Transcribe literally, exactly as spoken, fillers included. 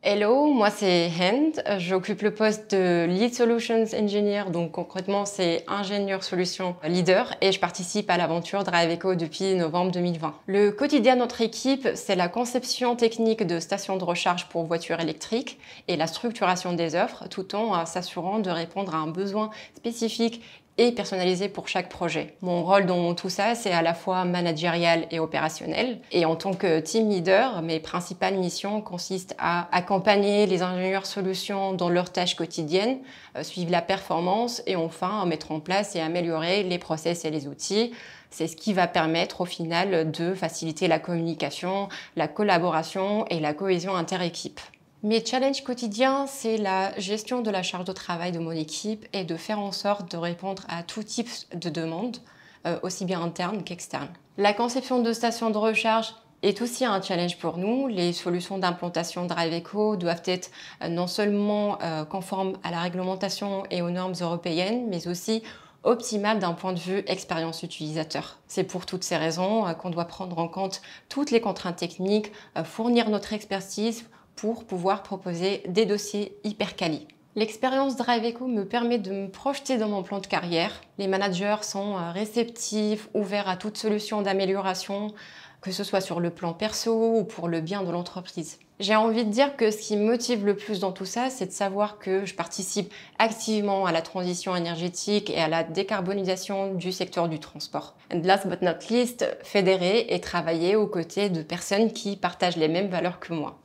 Hello, moi c'est Hand, j'occupe le poste de Lead Solutions Engineer, donc concrètement c'est ingénieur solution leader et je participe à l'aventure Driveco depuis novembre deux mille vingt. Le quotidien de notre équipe, c'est la conception technique de stations de recharge pour voitures électriques et la structuration des offres, tout en s'assurant de répondre à un besoin spécifique et personnalisé pour chaque projet. Mon rôle dans tout ça, c'est à la fois managérial et opérationnel. Et en tant que team leader, mes principales missions consistent à accompagner les ingénieurs solutions dans leurs tâches quotidiennes, euh, suivre la performance et enfin mettre en place et améliorer les process et les outils. C'est ce qui va permettre au final de faciliter la communication, la collaboration et la cohésion inter-équipe. Mes challenges quotidiens, c'est la gestion de la charge de travail de mon équipe et de faire en sorte de répondre à tout type de demandes, euh, aussi bien internes qu'externes. La conception de stations de recharge est aussi un challenge pour nous. Les solutions d'implantation Driveco doivent être euh, non seulement euh, conformes à la réglementation et aux normes européennes, mais aussi optimales d'un point de vue expérience utilisateur. C'est pour toutes ces raisons euh, qu'on doit prendre en compte toutes les contraintes techniques, euh, fournir notre expertise pour pouvoir proposer des dossiers hyper quali. L'expérience Driveco me permet de me projeter dans mon plan de carrière. Les managers sont réceptifs, ouverts à toute solution d'amélioration, que ce soit sur le plan perso ou pour le bien de l'entreprise. J'ai envie de dire que ce qui me motive le plus dans tout ça, c'est de savoir que je participe activement à la transition énergétique et à la décarbonisation du secteur du transport. And last but not least, fédérer et travailler aux côtés de personnes qui partagent les mêmes valeurs que moi.